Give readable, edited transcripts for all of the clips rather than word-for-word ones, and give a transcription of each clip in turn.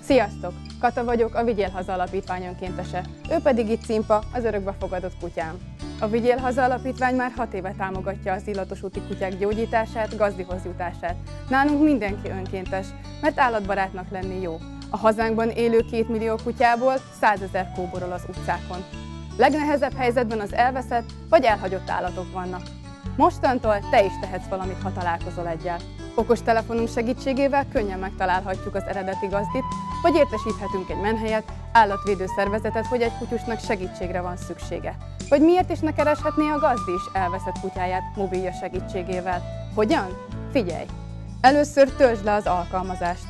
Sziasztok! Kata vagyok, a Vigyél Haza Alapítvány önkéntese, ő pedig itt Cimpa, az örökbefogadott kutyám. A Vigyél Haza Alapítvány már 6 éve támogatja az illatos úti kutyák gyógyítását, gazdihoz jutását. Nálunk mindenki önkéntes, mert állatbarátnak lenni jó. A hazánkban élő 2 millió kutyából 100 000 kóborol az utcákon. Legnehezebb helyzetben az elveszett vagy elhagyott állatok vannak. Mostantól te is tehetsz valamit, ha találkozol egyel. Okostelefonunk segítségével könnyen megtalálhatjuk az eredeti gazdit, vagy értesíthetünk egy menhelyet, állatvédő szervezetet, hogy egy kutyusnak segítségre van szüksége. Vagy miért is ne kereshetné a gazdi is elveszett kutyáját mobilja segítségével? Hogyan? Figyelj! Először töltsd le az alkalmazást.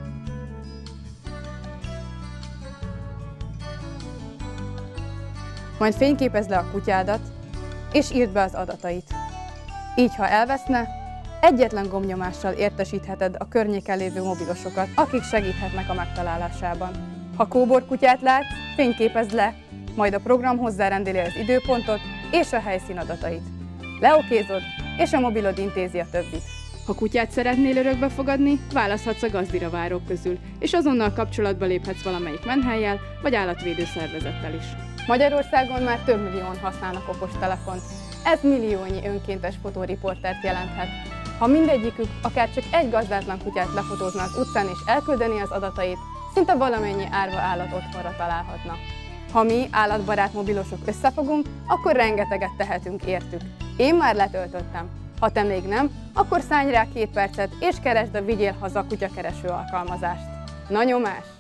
Majd fényképezd le a kutyádat, és írd be az adatait. Így, ha elveszne, egyetlen gombnyomással értesítheted a környéken lévő mobilosokat, akik segíthetnek a megtalálásában. Ha kóborkutyát látsz, fényképezd le, majd a program hozzárendeli az időpontot és a helyszín adatait. Leokézod, és a mobilod intézi a többit. Ha kutyát szeretnél örökbe fogadni, választhatsz a gazdira várók közül, és azonnal kapcsolatba léphetsz valamelyik menhellyel vagy állatvédő szervezettel is. Magyarországon már több millióan használnak okostelefont. Ez milliónyi önkéntes fotóriportert jelenthet. Ha mindegyikük akár csak egy gazdátlan kutyát lefotózna az utcán és elküldeni az adatait, szinte valamennyi árva állat otthonra találhatna. Ha mi, állatbarát mobilosok összefogunk, akkor rengeteget tehetünk értük. Én már letöltöttem. Ha te még nem, akkor szállj rá 2 percet és keresd a Vigyél Haza kutyakereső alkalmazást. Na nyomás!